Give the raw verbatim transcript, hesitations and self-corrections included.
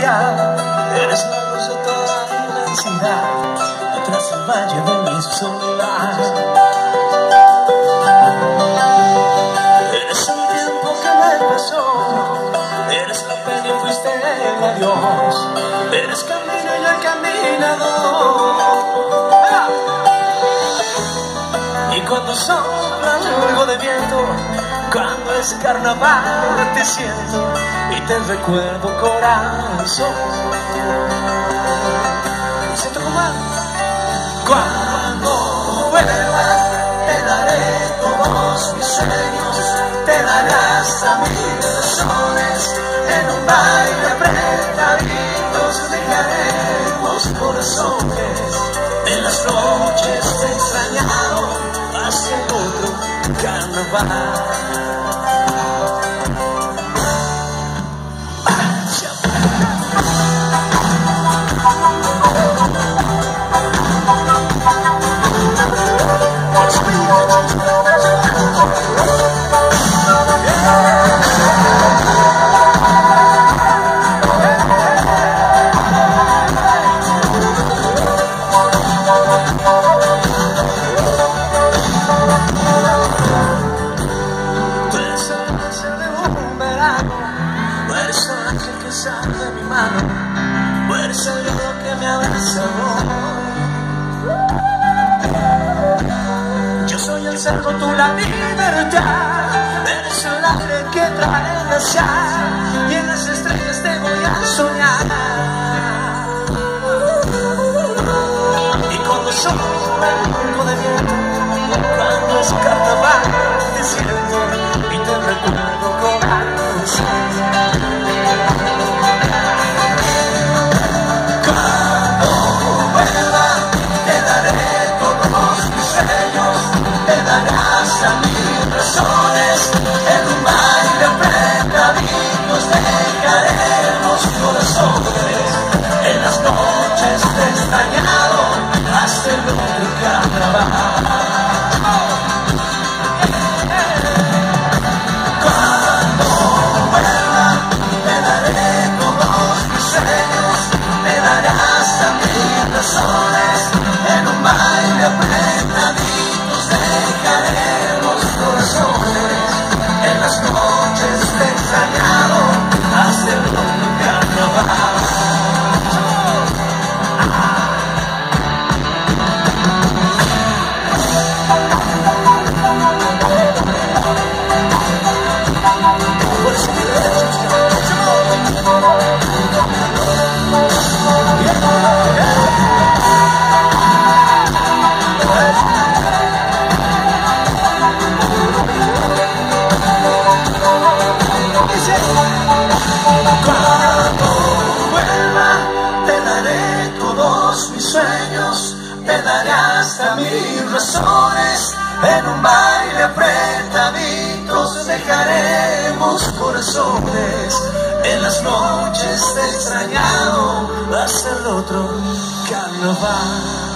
manantial, eres la luz de toda mi inmensidad, detrás del valle de mi soledad. Eres el tiempo que me pasó, eres la pena y fuiste el adiós, eres camino y el caminador. Y cuando sopla algo de viento, cuando es carnaval te siento y te recuerdo, corazón. Me siento como mal. Cuando vuelva te daré todos mis sueños, te daré hasta mil razones, en un baile apretaditos dejaremos corazones, en las noches te he extrañado hacia el otro carnaval. De mi mano, tú eres el viento que me abraza hoy. Yo soy el cerro, tú la libertad, eres el aire que trae la sal, y en las estrellas te voy a soñar. Y cuando sopla el poco de viento, cuando es carnaval te siento y te recuerdo, corazón. En un baile apretaditos dejaremos corazones, en las noches te he extrañado hasta el otro carnaval. Cuando vuelva te daré todos mis sueños, te daré hasta mil razones, en un baile apretaditos dejaremos corazones, en las noches te he extrañado hasta el otro carnaval. Cuando vuelva te daré todos mis sueños, te daré hasta mil razones, en un baile apretaditos dejaremos corazones, en las noches te he extrañado hasta el otro carnaval.